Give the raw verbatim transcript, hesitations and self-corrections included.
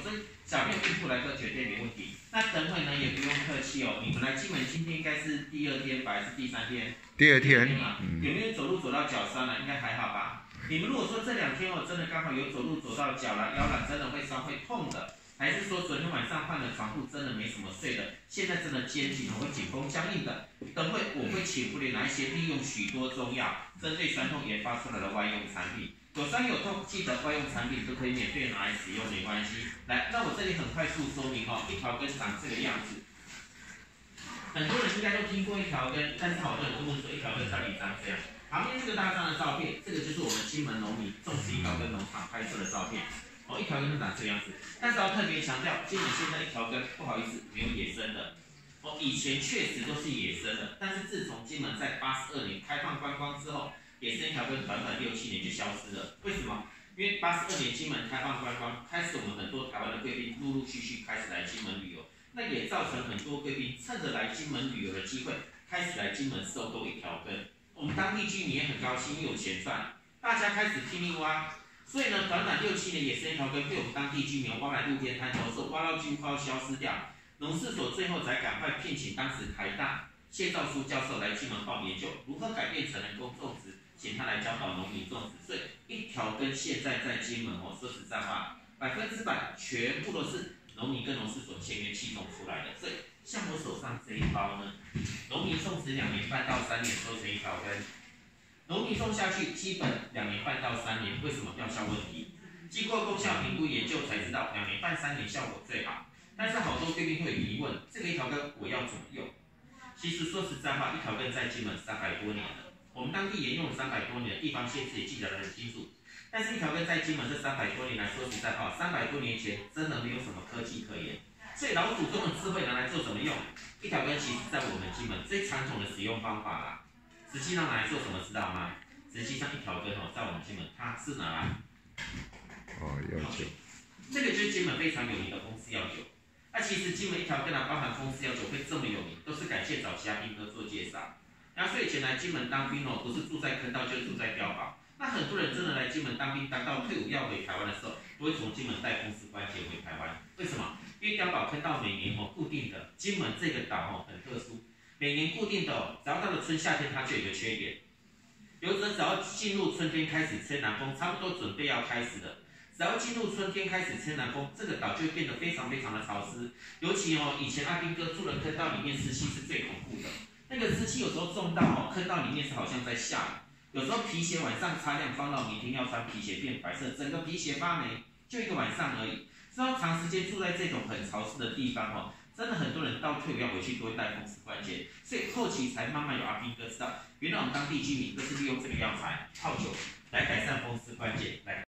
所以小朋友孕妇来喝绝对没问题。那等会呢也不用客气哦，你们来金门今天应该是第二天吧，还是第三天？ 第二天。 嗯、有没有走路走到脚酸了？应该还好吧？你们如果说这两天哦，真的刚好有走路走到脚了，腰软真的会酸会痛的。还是说昨天晚上换了床铺，真的没什么睡的，现在真的肩颈会紧绷僵硬的。等会我会请妇联拿一些利用许多中药，针对酸痛研发出来的外用产品。有酸有痛，记得外用产品都可以免费拿来使用，没关系。来，那我这里很快速说明哦，一条根长这个样子。很多人应该都听过一条根，但是好多人都问说一条根到底长怎样？旁边这个大张的照片，这个就是我们金门农民种植一条根农场拍摄的照片。哦，一条根长这个样子，但是要特别强调，金门现在一条根不好意思没有野生的。哦，以前确实都是野生的，但是自从金门在八十二年开放观光之后，野生一条根短短六七年就消失了。为什么？因为八十二年金门开放观光，开始我们很多台湾的贵宾陆陆续续开始来金门旅游，那也造成很多贵宾趁着来金门旅游的机会，开始来金门收购一条根。我们当地居民也很高兴，因为有钱赚，大家开始拼命挖。所以呢，短短六七年野生一条根被我们当地居民挖来路边摊投售，挖到几乎快要消失掉。农事所最后才赶快聘请当时台大谢兆书教授来金门报研究，如何改变成人工种植，请他来教导农民种植。所以一条根现在在金门哦，说实在话，百分之百全部都是农民跟农事所签约契种出来的。所以像我手上这一包呢，农民种植两年半到三年收成一条根。农民种下去，基本两年半到三年，为什么药效问题？经过功效评估研究才知道，两年半三年效果最好。但是好多贵宾会有疑问，这个一条根我要怎么用？其实说实在话，一条根在金门三百多年了，我们当地沿用了三百多年的地方县市也记得得很清楚。但是一条根在金门这三百多年来，说实在话，三百多年前真的没有什么科技可言，所以老祖宗的智慧拿来做什么用？一条根其实在我们金门最传统的使用方法啦。实际上拿来做什么知道吗？实际上一条根哦，在我们金门它是拿来哦药酒， 这个就是金门非常有名的风湿药酒。那其实金门一条根啊，包含风湿药酒会这么有名，都是感谢早期阿兵哥做介绍。然后所以以前来金门当兵哦，不是住在坑道就是住在碉堡。那很多人真的来金门当兵，当到退伍要回台湾的时候，都会从金门带风湿关节回台湾。为什么？因为碉堡坑道每年哦固定的，金门这个岛哦很特殊。每年固定的、哦，只要到了春夏天，它就有一个缺点。有者只要进入春天开始吹南风，差不多准备要开始了。只要进入春天开始吹南风，这个岛就会变得非常非常的潮湿。尤其哦，以前阿兵哥住的坑道里面湿气是最恐怖的。那个湿气有时候重到哦，坑道里面是好像在下雨。有时候皮鞋晚上擦亮，放到明天要穿皮鞋变白色，整个皮鞋发霉，就一个晚上而已。只要长时间住在这种很潮湿的地方哦。真的很多人到退伍要回去都会带风湿关节，所以后期才慢慢有阿兵哥知道，原来我们当地居民都是利用这个药材泡酒来改善风湿关节，来。